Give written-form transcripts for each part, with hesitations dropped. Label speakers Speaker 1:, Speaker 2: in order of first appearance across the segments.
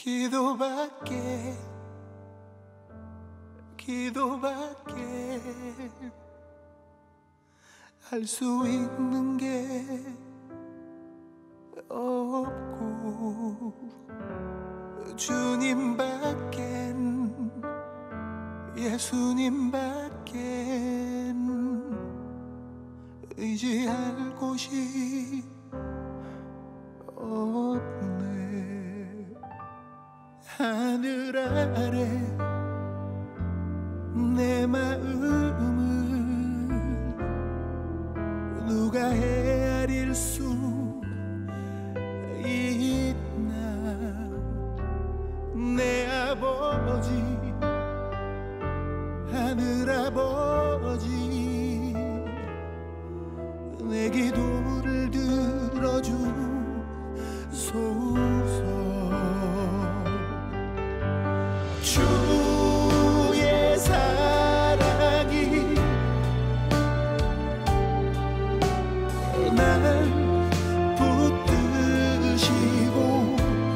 Speaker 1: 기도밖에 할 수 있는 게 없고 주님밖엔 예수님밖엔 의지할 곳이 없네. 하늘 아래 내 마음을 누가 헤아릴 수 있나. 내 아버지 하늘 아버지 내 기도를 들어주소서. 주의 사랑이 날 붙드시고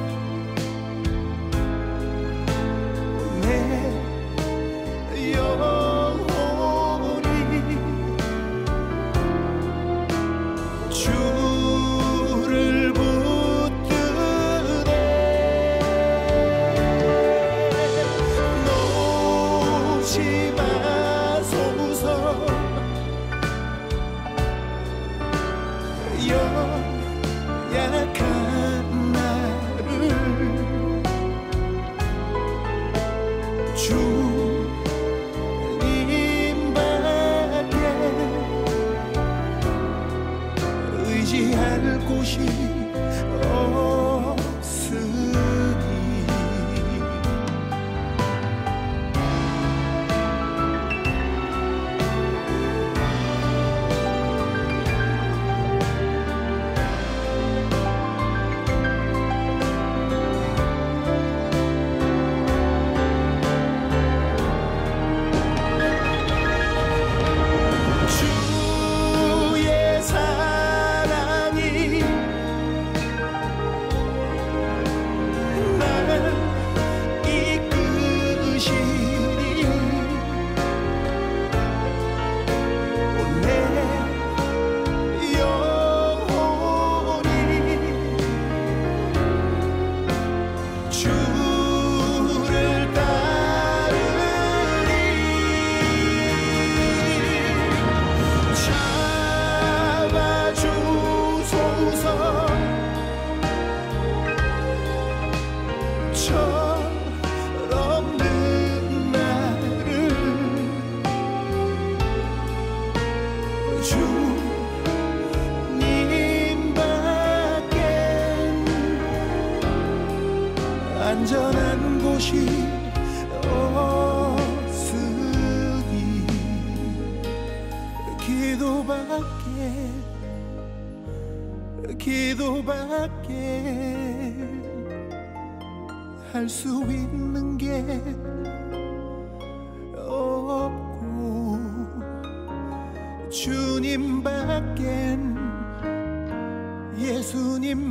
Speaker 1: 내 영혼이 주를 붙드네. 놓지 마소서. 연약한 나를 주님밖에 의지할 곳이 없으니. 철없는 나를 주님밖엔 안전한 곳이 없으니. 기도밖에 할 수 있는 게 없고 주님밖엔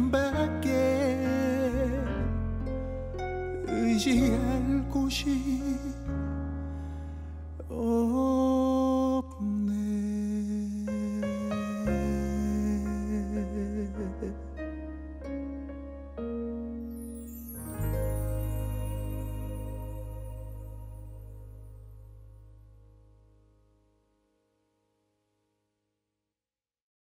Speaker 1: 예수님밖에 의지할 곳이